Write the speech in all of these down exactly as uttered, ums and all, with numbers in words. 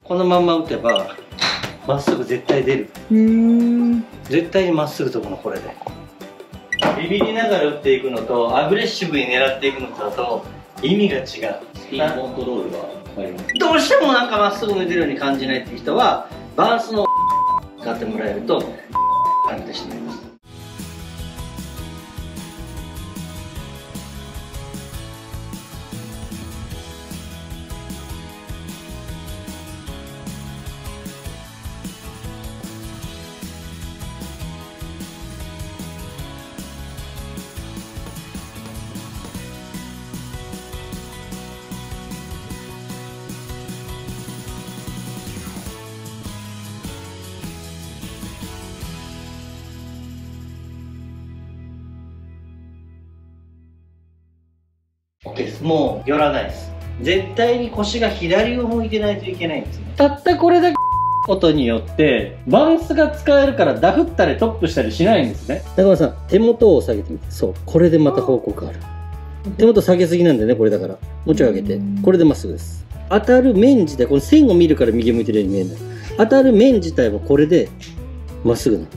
このまんま打てばまっすぐ絶対出る。 うーん。 絶対にまっすぐ飛ぶのこれで。ビビりながら打っていくのとアグレッシブに狙っていくのとだと意味が違う。 スピンコントロールが入ります。 どうしてもなんかまっすぐ打てるように感じないっていう人はバランスの使ってもらえると感じてしまいます。OK です。もう寄らないです。絶対に腰が左を向いてないといけないんですね。たったこれだけことによってバランスが使えるからダフったりトップしたりしないんですね。中村さん、手元を下げてみて。そう、これでまた方向変わる。手元下げすぎなんでね、これだからもうちょい上げて、これでまっすぐです。当たる面自体、この線を見るから右向いてるように見えるんだよ。当たる面自体はこれでまっすぐなの。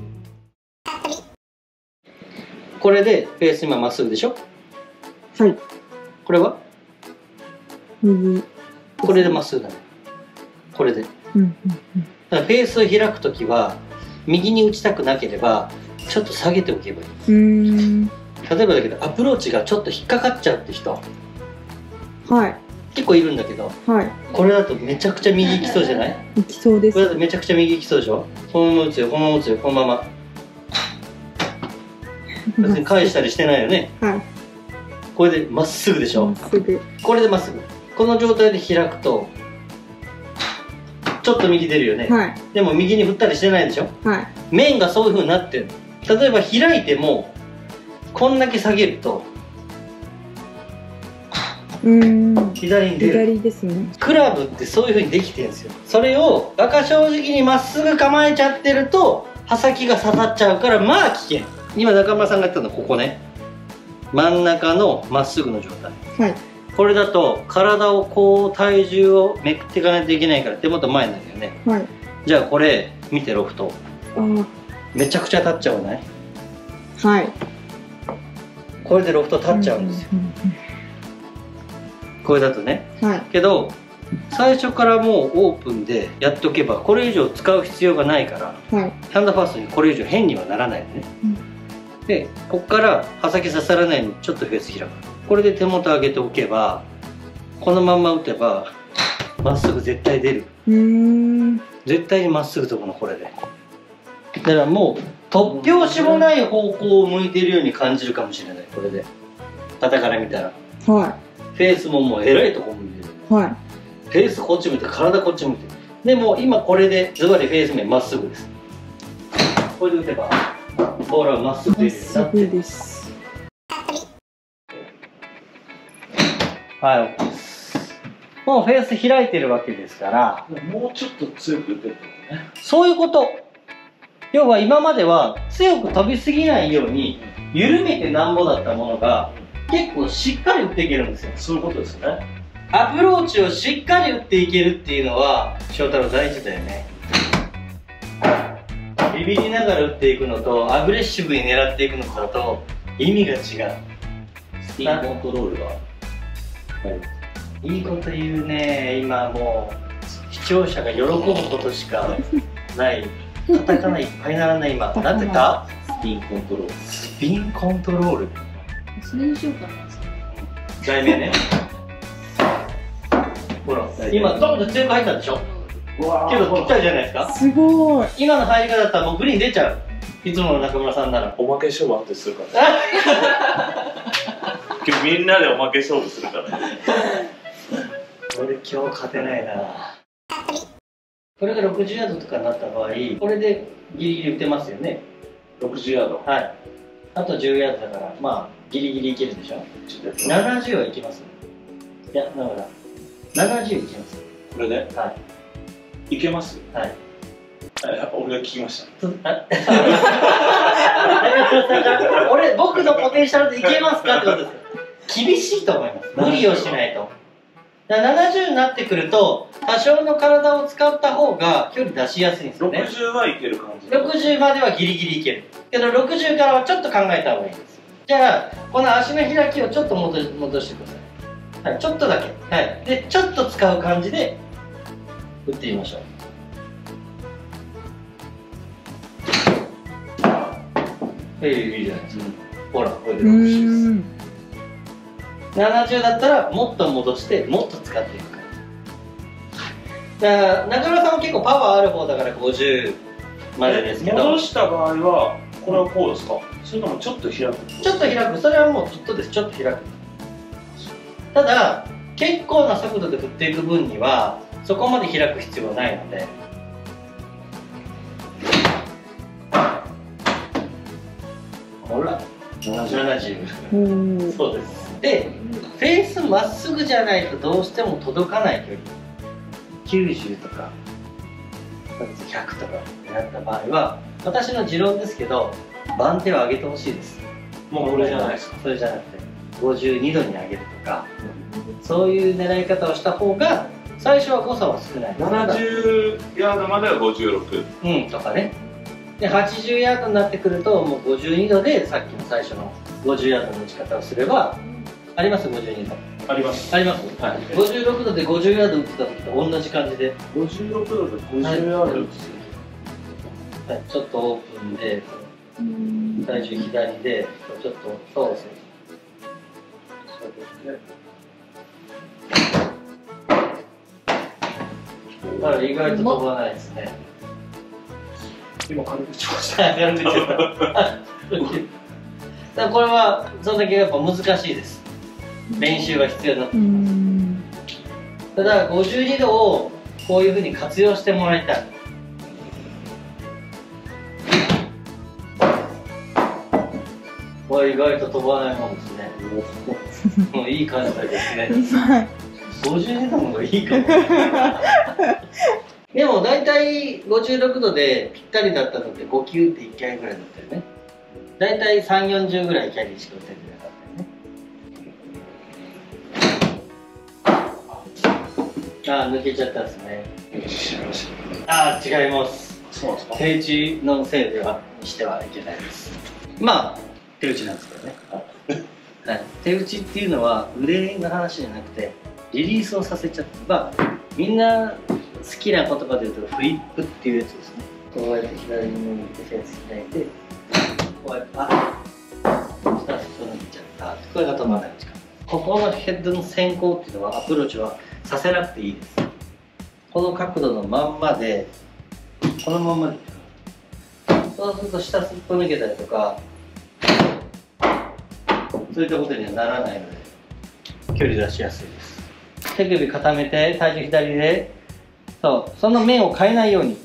これでフェース今まっすぐでしょ。 はい。 これは右。 これでまっすぐだね。これで。 うんうんうん。 だからフェースを開くときは右に打ちたくなければちょっと下げておけばいい。 うーん。 例えばだけどアプローチがちょっと引っかかっちゃうって人はい。 結構いるんだけど、 はい。 これだとめちゃくちゃ右行きそうじゃない？ 行きそうです。 これだとめちゃくちゃ右行きそうでしょ。このまま打つよ、このまま打つよ、このまま。別に返したりしてないよね。 はい。 これでまっすぐでしょ。 まっすぐ。 これでまっすぐ。この状態で開くとちょっと右出るよね。 はい。ででも右に振ったりしてないでしょ。 はい。 面がそういう風になってるの。例えば開いてもこんだけ下げるとうーん。 左に出る。 左ですね。 クラブってそういう風にできてるんですよ。それを馬鹿正直にまっすぐ構えちゃってると刃先が刺さっちゃうからまあ危険。今中村さんがやったのはここね、真ん中のまっすぐの状態。 はい。 これだと体をこう体重をめくっていかないといけないから手元前になるよね。 はい。 じゃあこれ見てロフトああ。 めちゃくちゃ立っちゃわない？ はい。 これでロフト立っちゃうんですよ。 うんうんこれだとね。 うん。はい。 けど最初からもうオープンでやっておけばこれ以上使う必要がないからはい。 ハンドファーストにこれ以上変にはならないのね。 うん、 でこっから刃先刺さらないようにちょっとフェース開く。これで手元上げておけばこのまんま打てばまっすぐ絶対出る。 うーん。 絶対にまっすぐ飛ぶのこれで。だからもう突拍子もない方向を向いているように感じるかもしれない。これで肩から見たらはフェースももうえらいとこ向いてる。 い。はい。 フェースこっち向いて体こっち向いてる。でも今これでズバリフェース面まっすぐです。これで打てばボールはまっすぐ出るようになってる。 まっすぐです。 はい、OK です。もうフェース開いてるわけですからもうちょっと強く打てるとね。 そういうこと。要は今までは強く飛びすぎないように緩めてなんぼだったものが結構しっかり打っていけるんですよ。 そういうことですね。 アプローチをしっかり打っていけるっていうのは翔太郎大事だよね。ビビりながら打っていくのとアグレッシブに狙っていくのとだと意味が違う。 スピンコントロールが入ります。 いいこと言うね。今もう視聴者が喜ぶことしかないカタカナいっぱい並んだ今。なんてかスピンコントロール。 スピンコントロール。 それにしようかな。 題名ね。ほら今ドンと強く入ったでしょ。けどぴったりじゃないですか。 すごい。 今の入り方だったらもうグリーン出ちゃう。いつもの中村さんなら。 おまけ勝負あってするから今日みんなでおまけ勝負するからね。 俺今日勝てないな。これがろくじゅうヤードとかになった場合これでギリギリ打てますよね。 ろくじゅうヤード。 はい。あとじゅうヤードだからまあギリギリいけるでしょ。ななじゅうはいきます。いやだからななじゅういきます。 これではいいけます。 はい。 やっぱ俺が聞きました。 俺僕のポテンシャルでいけますかってことですよ。厳しいと思います。無理をしないと。 だからななじゅうになってくると多少の体を使った方が距離出しやすいんですよね。 ろくじゅうはいける感じ。 ろくじゅうまではギリギリいけるけど、ろくじゅうからはちょっと考えた方がいいです。じゃあこの足の開きをちょっと戻し戻してください。はい、ちょっとだけ、はい、でちょっと使う感じで打ってみましょう。ええ、いいじゃないですか。ほら、これでろくじゅうです。ななじゅうだったらもっと戻してもっと使っていく感じだから。中村さんは結構パワーある方だからごじゅうまでですけど、 戻した場合はこれはこうですか、それともちょっと開く？ ちょっと開く、それはもうずっとです。ちょっと開く。ただ結構な速度で振っていく分にはそこまで開く必要はないので、ほらななじゅう。そうです。でフェースまっすぐじゃないとどうしても届かない距離、きゅうじゅうとかひゃくとかになった場合は、私の持論ですけど番手を上げてほしいです。 もうこれじゃないですか。 それじゃなくてごじゅうにどに上げるとか、そういう狙い方をした方が最初は誤差は少ないです。 ななじゅうヤードまではごじゅうろく、 うんとかね。ではちじゅうヤードになってくるともうごじゅうにどでさっきの最初のごじゅうヤードの打ち方をすれば、あります？ごじゅうにどあります。 あります。はい、ごじゅうろくどでごじゅうヤード打ってた時と同じ感じでごじゅうろくどでごじゅうヤード打つ、 はい、ちょっとオープンで体重左でちょっとそうですね。そうですね。だから意外と飛ばないですね。 今軽く打ちました。 軽く打っちゃった。だからこれはそれだけやっぱ難しいです。練習が必要になってきます。ただごじゅうにどをこういうふうに活用してもらいたい。これ意外と飛ばないもんですね。もういい感じですね。ごじゅうにどの方がいいかも。でも大体ごじゅうろくどでぴったりだったのってごきゅうっていっかいぐらいだったよね。大体さんじゅう、よんじゅうぐらいキャリーしか打ててなかったよね。ああ、抜けちゃったですね。ああ、違います。 そうなんですか。 手打ちのせいではしてはいけないです。まあ手打ちなんですけどね。はい、手打ちっていうのは腕の話じゃなくてリリースをさせちゃってば、みんな好きな言葉で言うとフリップっていうやつですね。こうやって左に向いてフェース開いて、こうやってあそしたら外に行っちゃった。これが飛ばない力。ここのヘッドの先行っていうのはアプローチはさせなくていいです。この角度のまんまでこのまんまで、そうすると下すっぽ抜けたりとかそういったことにはならないので距離出しやすいです。手首固めて体重左で、そうその面を変えないように。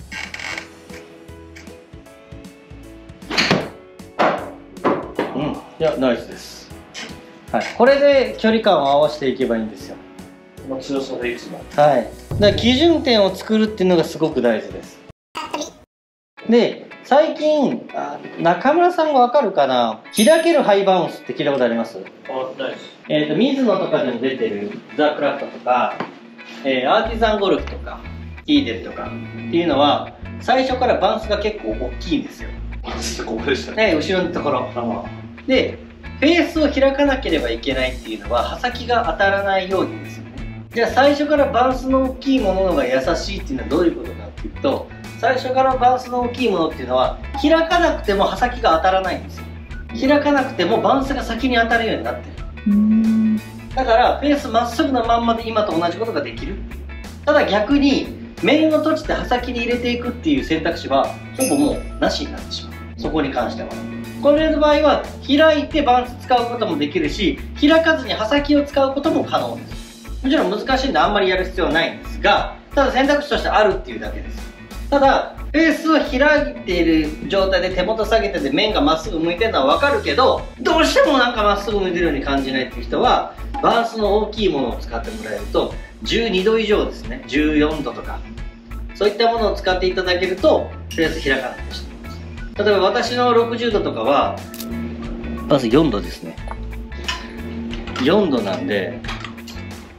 うん、いやナイスです。はい、これで距離感を合わせていけばいいんですよ。 この強さでいつも。 はい、だから基準点を作るっていうのがすごく大事です。で最近あ中村さんがわかるかな、開けるハイバウンスって聞いたことあります？ あ、ないです。 えーと水野とかでも出てるザ・クラフトとか、えー、アーティザンゴルフとかイーデルとかっていうのは最初からバウンスが結構大きいんですよ。 バウンスってここでしたね。 ね、後ろのところでフェースを開かなければいけないっていうのは刃先が当たらないようにですよね。じゃあ最初からバウンスの大きいもののが優しいっていうのはどういうことかっていうと、最初からバウンスの大きいものっていうのは開かなくても刃先が当たらないんですよ。開かなくてもバウンスが先に当たるようになってる。だからフェースまっすぐのまんまで今と同じことができる。ただ逆に面を閉じて刃先に入れていくっていう選択肢はほぼもうなしになってしまう。そこに関してはこれの場合は開いてバウンス使うこともできるし、開かずに刃先を使うことも可能です。もちろん難しいんであんまりやる必要はないんですが、ただ選択肢としてあるっていうだけです。ただフェースを開いている状態で手元下げてて面がまっすぐ向いてるのは分かるけど、どうしてもなんかまっすぐ向いてるように感じないっていう人はバウンスの大きいものを使ってもらえるとじゅうにど以上ですね、じゅうよんどとかそういったものを使っていただけるとフェース開かなくしてます。例えば私のろくじゅうどとかはまずよんどですね。よんどなんで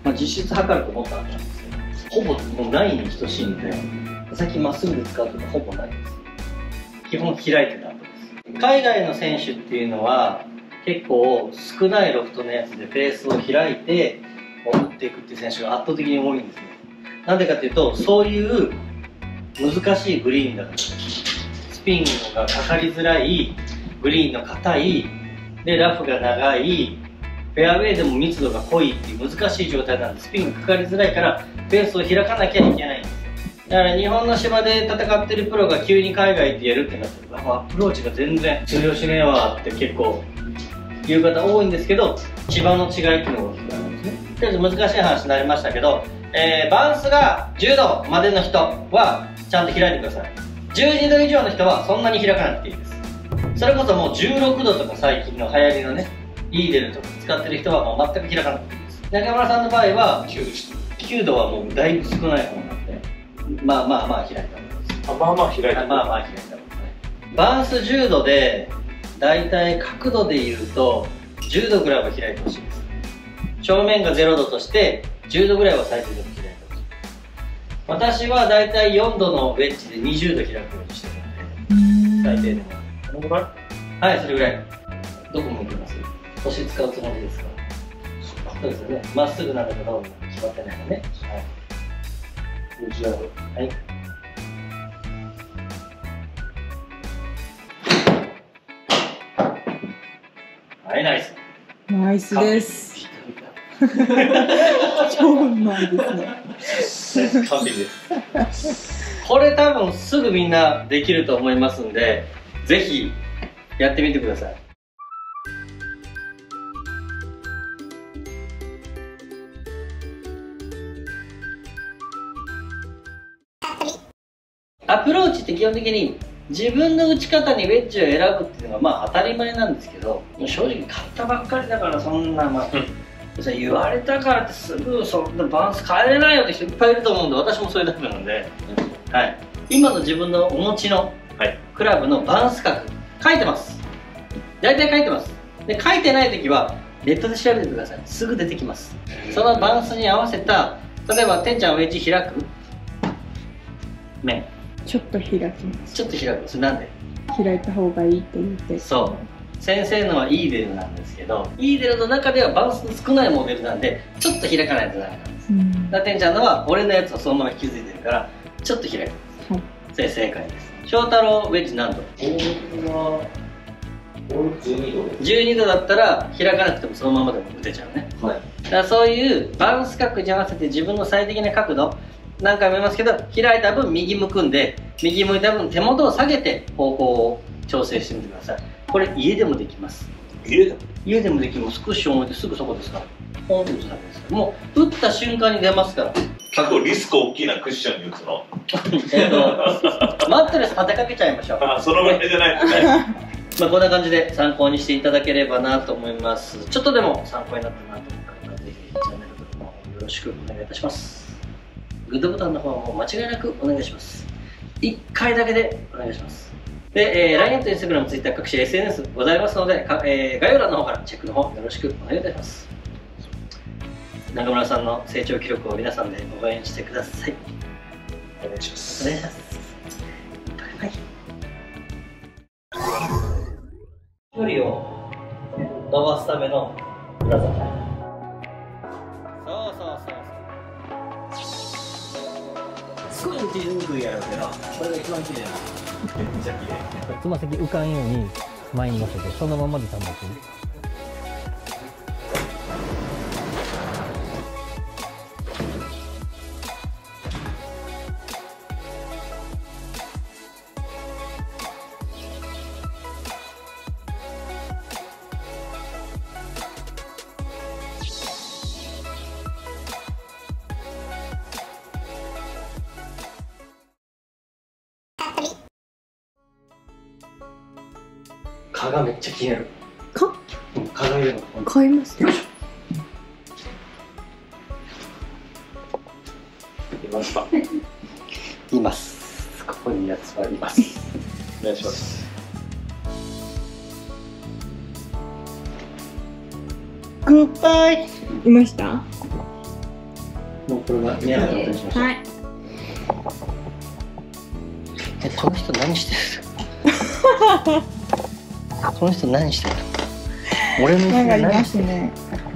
まあ、実質測るともっとあったんですけど、ほぼもうないに等しいんで、最近まっすぐで使うとかほぼないです。基本開いてた後です。海外の選手っていうのは結構少ないロフトのやつでペースを開いて打っていくっていう選手が圧倒的に多いんですね。なんでかっていうと、そういう難しいグリーンだから、スピンがかかりづらい、グリーンの硬いでラフが長い、フェアウェイでも密度が濃いっていう難しい状態なんで、スピンがかかりづらいからペースを開かなきゃいけないんですよ。だから日本の芝で戦ってるプロが急に海外行ってやるってなってる、アプローチが全然通用しねえわって結構言う方多いんですけど、芝の違いっていうのが大きくあるんですね。とりあえず難しい話になりましたけど、えー、バウンスがじゅうどまでの人はちゃんと開いてください。じゅうにど以上の人はそんなに開かなくていいです。それこそもうじゅうろくどとか最近の流行りのね、イーデルとか使ってる人はもう全く開かなくていいです。中村さんの場合はきゅうでした。きゅうどはもうだいぶ少ない方なんで、まあまあまあ開いた方です。 あ、まあまあ開いた。 まあまあ開いた方ですね。バウンスじゅうどでだいたい角度でいうとじゅうどぐらいは開いてほしいです。正面がゼロどとしてじゅうどぐらいは最低でも開いてほしい。私はだいたいよんどのウェッジでにじゅうど開くようにしてるので、最低でもこのぐらい？ はい、それぐらい。どこ向いてます？腰使うつもりですか？そうですよね。まっすぐなんだけど決まってないのね。はい。じゅうど。はい。はい、ナイス。 ナイスです。超うまいですね。 完璧です。これ多分すぐみんなできると思いますんで、ぜひやってみてください。アプローチって基本的に自分の打ち方にウェッジを選ぶっていうのがまあ当たり前なんですけど、正直買ったばっかりだからそんなまあ、うん、言われたからってすぐそんなバランス変えれないよって人いっぱいいると思うんで、私もそういうタイプなんで、うん、はい、今の自分のお持ちのクラブのバランス角書いてます。大体書いてます。で書いてない時はネットで調べてください。すぐ出てきます。そのバランスに合わせた、例えばてんちゃんウェッジ開く面ちょっと開きます。 ちょっと開く。それなんで？ 開いた方がいいって言って。 そう。先生のはイーデルなんですけど、イーデルの中ではバランスの少ないモデルなんで、ちょっと開かないとダメなんです。うん、だてんちゃんのは俺のやつをそのまま引き継いでるから、ちょっと開く。はい。それ正解です。翔太郎ウェッジ何度？ 僕はじゅうにどです。 じゅうにどだったら開かなくてもそのままでも打てちゃうね。はい。だからそういうバランス角に合わせて自分の最適な角度、何回も言いますけど、開いた分右向くんで、右向いた分手元を下げて方向を調整してみてください。これ家でもできます。 家でも家でもできます。クッション置いてすぐそこですから。ポンと打つだけですから。もう打った瞬間に出ますから。 結構リスク大きいな、クッションに打つの。 えっと、マットレス立てかけちゃいましょう。 あ、そのぐらいじゃないとね。 まあこんな感じで参考にしていただければなと思います。ちょっとでも参考になったなと思った方は、ぜひチャンネル登録の方よろしくお願いいたします。グッドボタンの方も間違いなくお願いします。いっかいだけでお願いします。で、えー、ライン と Instagram、Twitter 各種 エスエヌエス ございますので、かえー、概要欄の方からチェックの方よろしくお願いいたします。中村さんの成長記録を皆さんで応援してください。 お願いします。 お願いします。バイバイ。距離を伸ばすための裏技。そうそうそうそう。少し打ちにくいやろうけど、これが一番綺麗な。めっちゃ綺麗。つま先浮かんように前に乗せて、そのままで保つ。蚊がめっちゃ気になる。 蚊？ 蚊がいるの。 買いますね。 いますか？ います。ここにやつはいます。 お願いします。 グッバイ。 いました？ もうこれは見えなかったことにしましょう。 はい。 え、この人何してるこの人何してる俺のなんかいま何すね。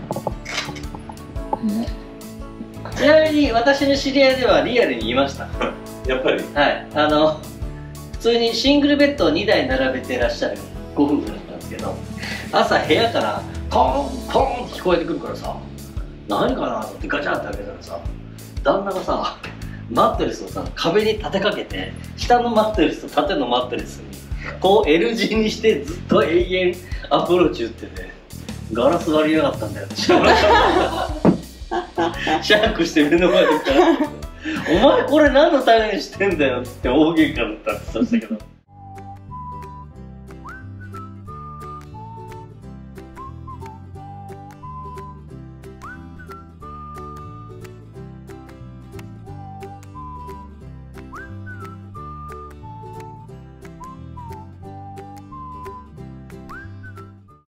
ちなみに私の知り合いではリアルにいました。 やっぱり。 はい、あの普通にシングルベッドをにだい並べてらっしゃるご夫婦だったんですけど、朝部屋からコンコンって聞こえてくるからさ、何かなと思ってガチャって開けたらさ、旦那がさマットレスをさ壁に立てかけて、下のマットレスと縦のマットレスにこう L 字にしてずっと永遠アプローチ打ってて、ガラス割りやがったんだよってシャークして目の前でからお前これ何のためにしてんだよって大喧嘩だったって言ってましたけど